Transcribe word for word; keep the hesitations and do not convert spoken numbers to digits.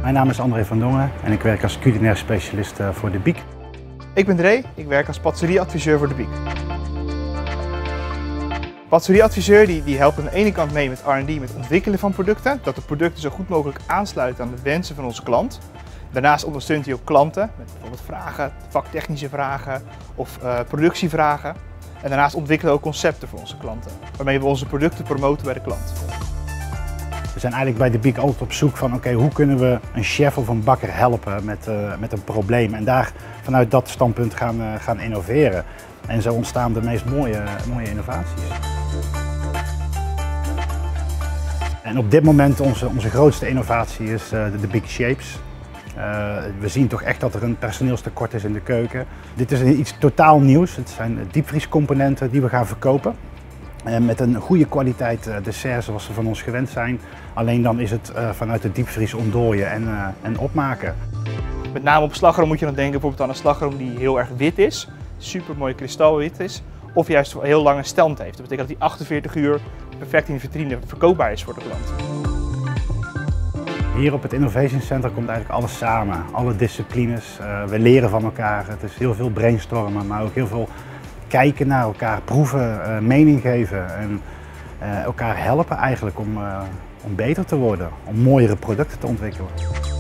Mijn naam is André van Dongen en ik werk als culinair specialist voor de Biek. Ik ben Dre, ik werk als patisserieadviseur voor de Biek. Patisserieadviseur die, die helpt aan de ene kant mee met R en D, met het ontwikkelen van producten, dat de producten zo goed mogelijk aansluiten aan de wensen van onze klant. Daarnaast ondersteunt hij ook klanten met bijvoorbeeld vragen, vaktechnische vragen of uh, productievragen. En daarnaast ontwikkelen we ook concepten voor onze klanten, waarmee we onze producten promoten bij de klant. We zijn eigenlijk bij de Biek altijd op zoek van oké, okay, hoe kunnen we een chef of een bakker helpen met, uh, met een probleem en daar vanuit dat standpunt gaan, uh, gaan innoveren. En zo ontstaan de meest mooie, mooie innovaties. En op dit moment onze, onze grootste innovatie is uh, de, de Biek Shapes. Uh, we zien toch echt dat er een personeelstekort is in de keuken. Dit is iets totaal nieuws. Het zijn diepvriescomponenten die we gaan verkopen. Uh, met een goede kwaliteit uh, dessert zoals ze van ons gewend zijn. Alleen dan is het uh, vanuit de diepvries ontdooien en, uh, en opmaken. Met name op slagroom moet je dan denken bijvoorbeeld aan een slagroom die heel erg wit is. Super mooi kristalwit is. Of juist heel lange stand heeft. Dat betekent dat die achtenveertig uur perfect in de vitrine verkoopbaar is voor de klant. Hier op het Innovation Center komt eigenlijk alles samen. Alle disciplines. Uh, we leren van elkaar. Het is heel veel brainstormen, maar ook heel veel kijken naar elkaar, proeven, uh, mening geven en uh, elkaar helpen eigenlijk om, uh, om beter te worden, om mooiere producten te ontwikkelen.